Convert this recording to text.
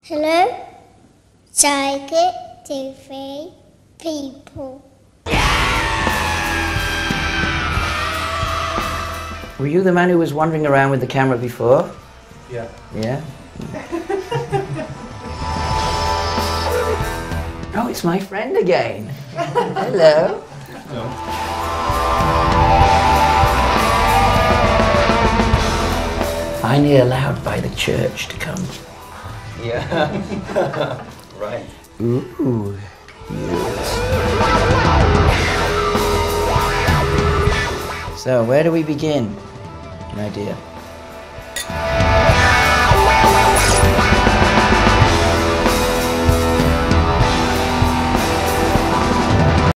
Hello, psychic TV people. Were you the man who was wandering around with the camera before? Yeah. Yeah? Oh, it's my friend again. Hello. No. Finally allowed by the church to come. Yeah. Right. Ooh. Yes. So, where do we begin? An idea.